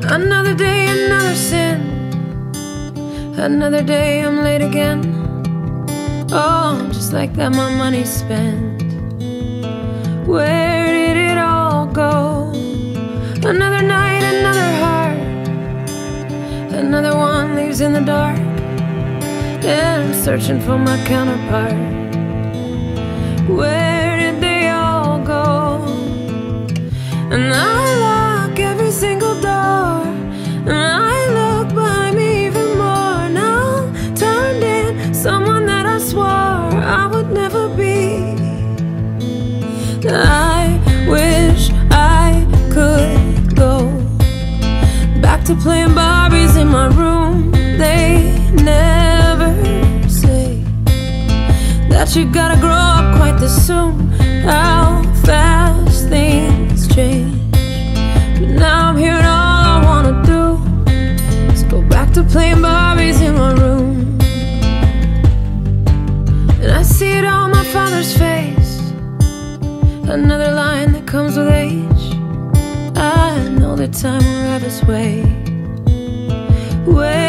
Another day, another sin. Another day I'm late again. Oh, just like that my money's spent. Where did it all go? Another night, another heart. Another one leaves in the dark. And I'm searching for my counterpart. Where did they all go? And I lock every single door, and I look behind me even more. Now turned in someone that I swore I would never be. I wish I could go back to playing Barbies in my room. They never say that you gotta grow up quite this soon. How fast things change. But now I'm here and all I wanna do is go back to playing Barbies in my room. And I see it on my father's face, another line that comes with age. I know that time will have its way.